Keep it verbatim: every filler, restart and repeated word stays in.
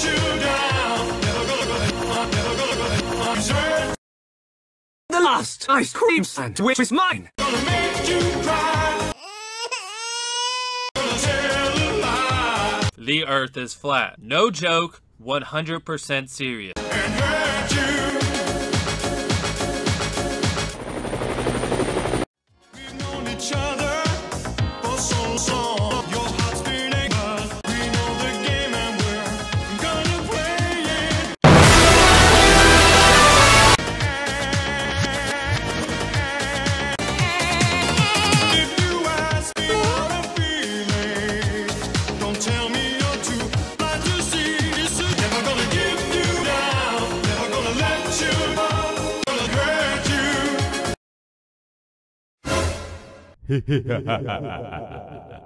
The last ice cream sandwich is mine. Gonna make you cry. Gonna tell a lie. The Earth is flat. No joke, one hundred percent serious. And hurt you. We've known each other for so long. Your heart's beating, but we know the game and we're gonna play it. If you ask me what I'm feeling, don't tell me you're too blind to see. This is never gonna give you down, never gonna let you go, gonna hurt you.